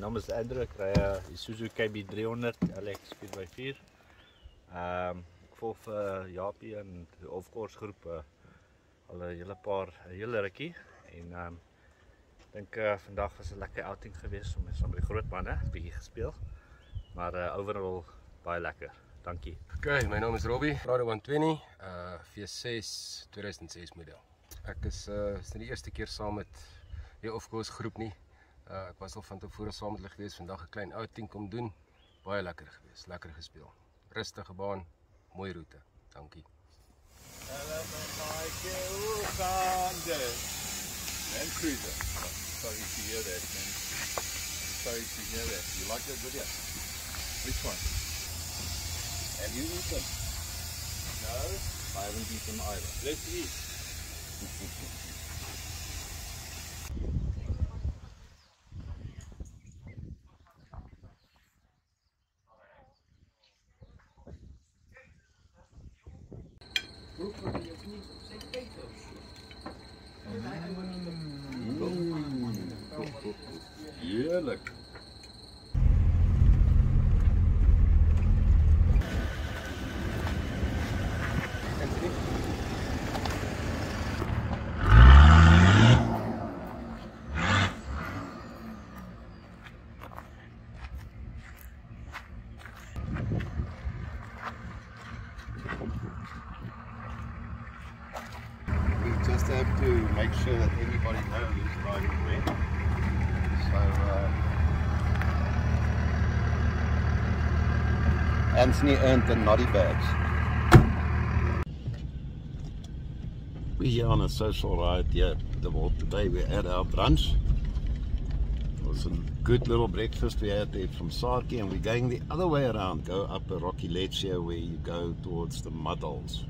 naam is Andrew, ek ry 'n Suzuki KB300 LX 4x4. Ek volg vir Japie en die of-course groep al 'n hele rukkie en ek dink vandag was 'n lekker outing geweest om saam met die groot manne 'n bietjie gespeel. Maar overall baie lekker. Dankie. Okay, my naam is Robbie, RAZR 120, V6 2006 model. Ek is die eerste keer saam met die of-course groep nie. Ek was al van tevore saam met hulle geweest, vandag 'n klein outing kom doen. Baie lekker geweest, lekker gespeel. Rustige baan, mooi roete. Dankie. Hello my maatjie, hoe gaan dit? Man Cruiser. Sorry to hear that, man. Sorry to hear that. You like that video? Which one? Have you eaten? No, I haven't eaten either. Let's eat. Heerlijk. Just have to make sure that everybody knows who's driving where. So, Anthony earned the naughty badge. We're here on a social ride here at the Wildt today. We're at our brunch. It was a good little breakfast we had there from Saki, and we're going the other way around. Go up a rocky ledge here where you go towards the mudholes.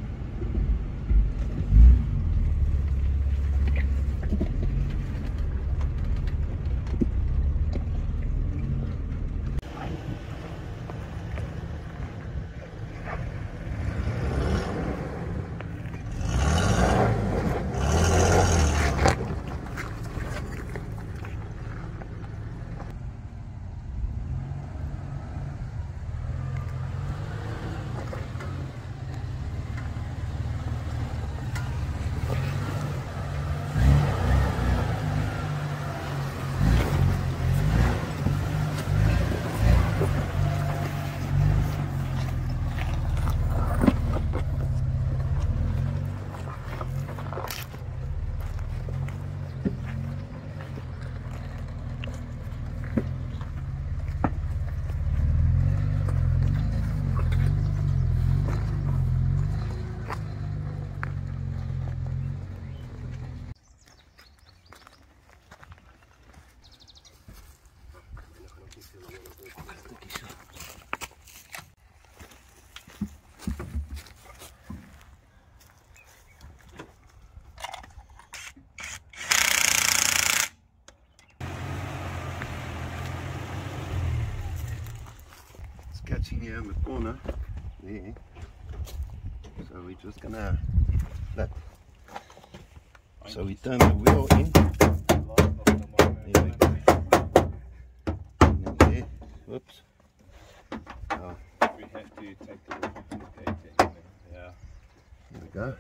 Catching here in the corner there, so we're just gonna let, so we turn the wheel in, there we go, and there, whoops, oh. We have to take the gate. Yeah. There we go.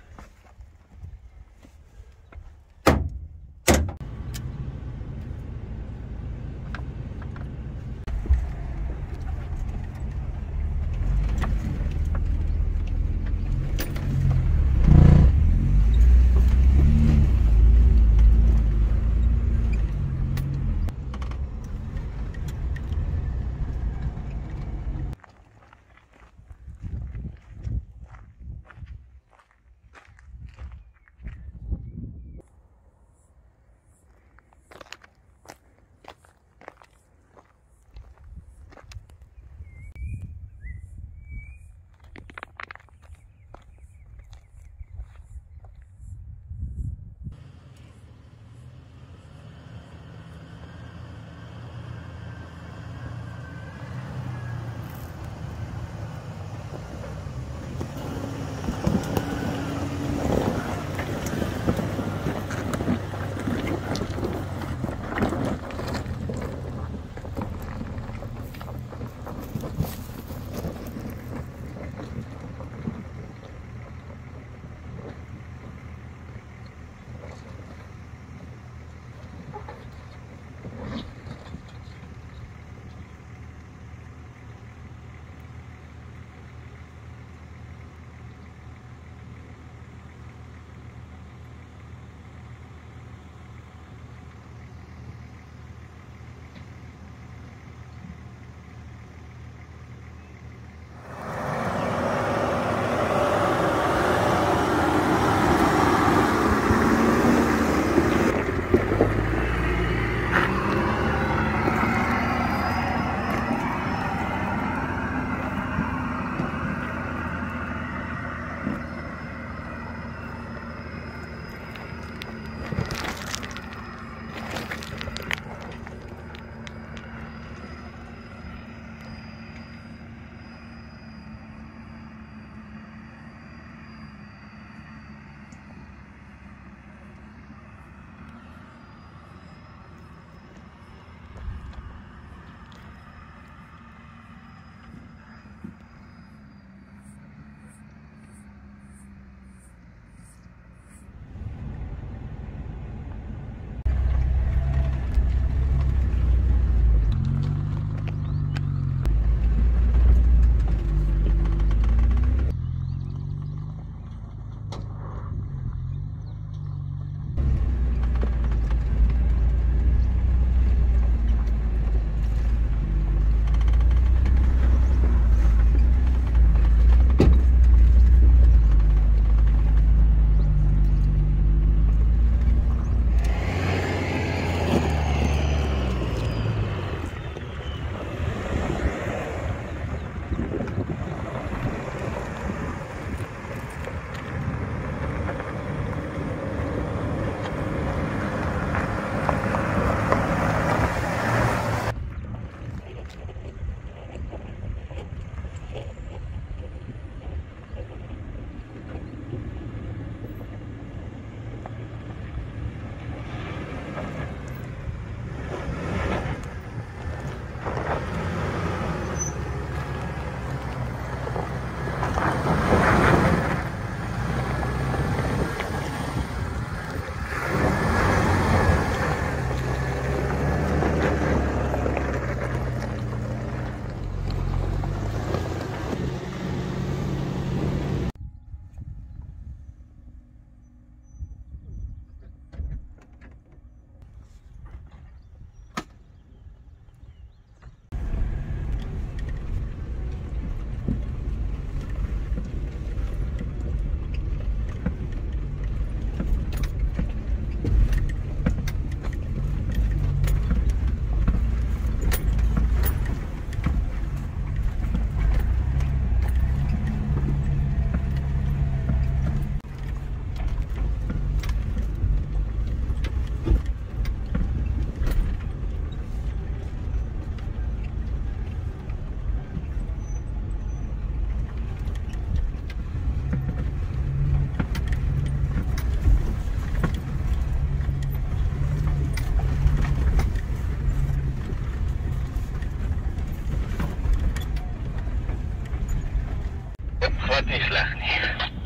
wat nie sleg nie.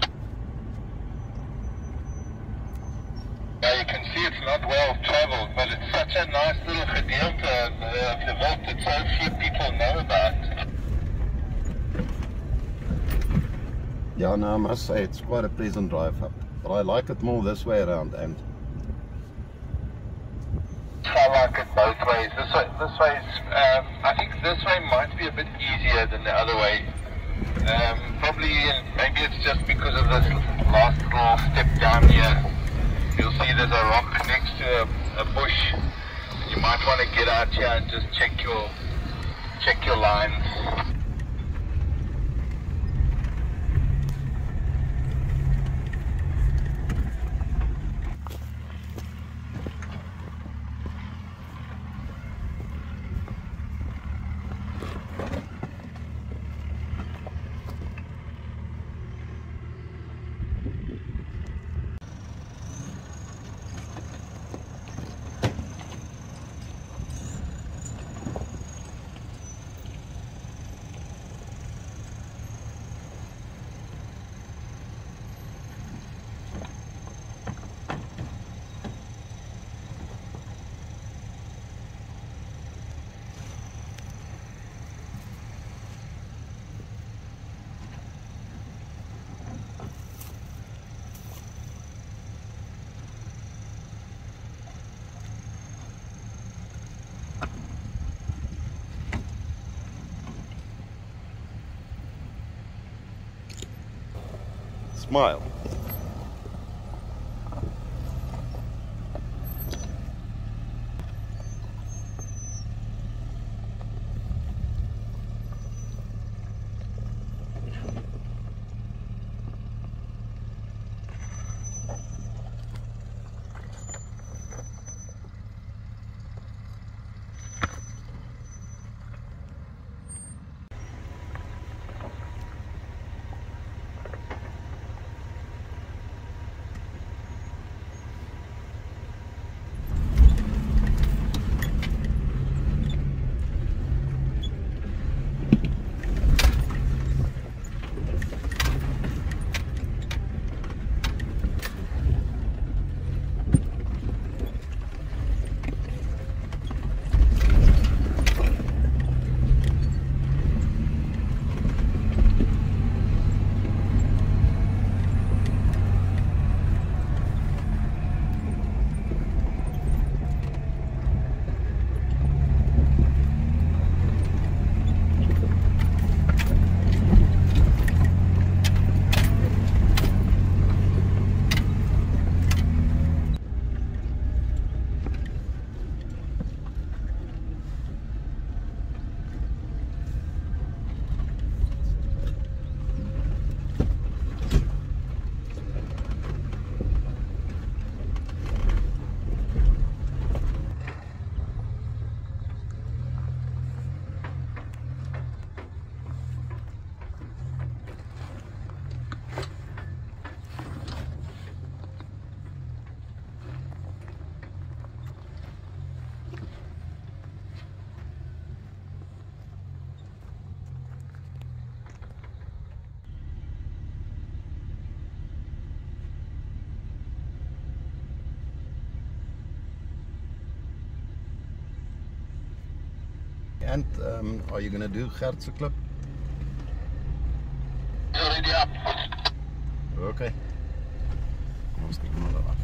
Yeah, you can see it's not well traveled, but it's such a nice little gedeelte of the Wildt that so few people know about. Yeah, no, I must say it's quite a pleasant drive up, but I like it more this way around. And I like it both ways. This way is, I think this way might be a bit easier than the other way. Probably, maybe it's just because of this last little step down here. You'll see there's a rock next to a bush. You might want to get out here and just check your lines. smile. And are you going to do Gertse Klip? Already up. Okay. Ons kyk maar daar af.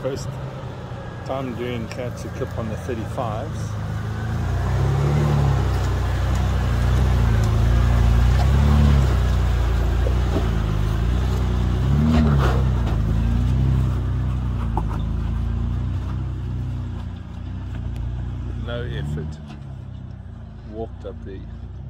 first time doing fancy clip on the 35s. No effort, walked up there.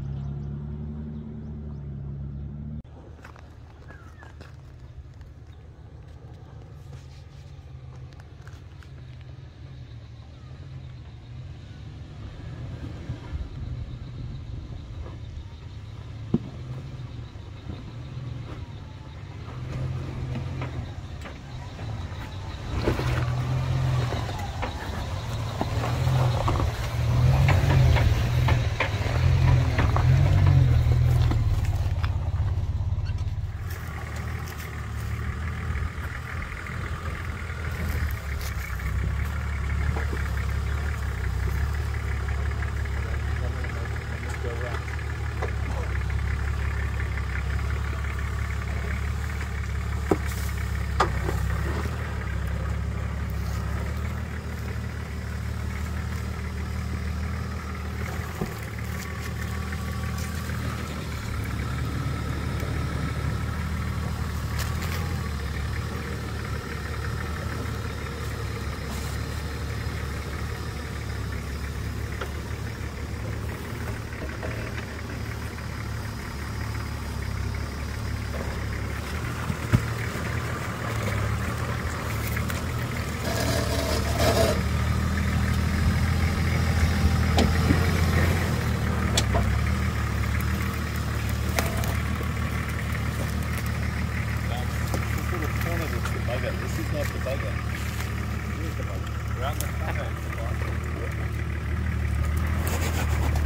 This is not the bugger. Here's the bugger. Around the corner is the bugger.